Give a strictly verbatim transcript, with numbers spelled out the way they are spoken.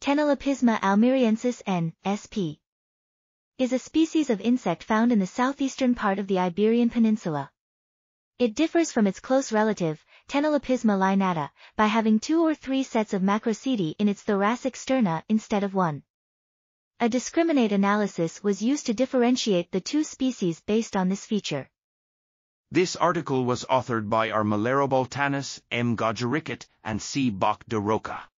Ctenolepisma almeriensis N S P is a species of insect found in the southeastern part of the Iberian Peninsula. It differs from its close relative, Ctenolepisma lineata, by having two or three sets of macroceti in its thoracic sterna instead of one. A discriminate analysis was used to differentiate the two species based on this feature. This article was authored by R. Molero-Baltanás, M. Gaju-Ricart, and C. Bach de Roca.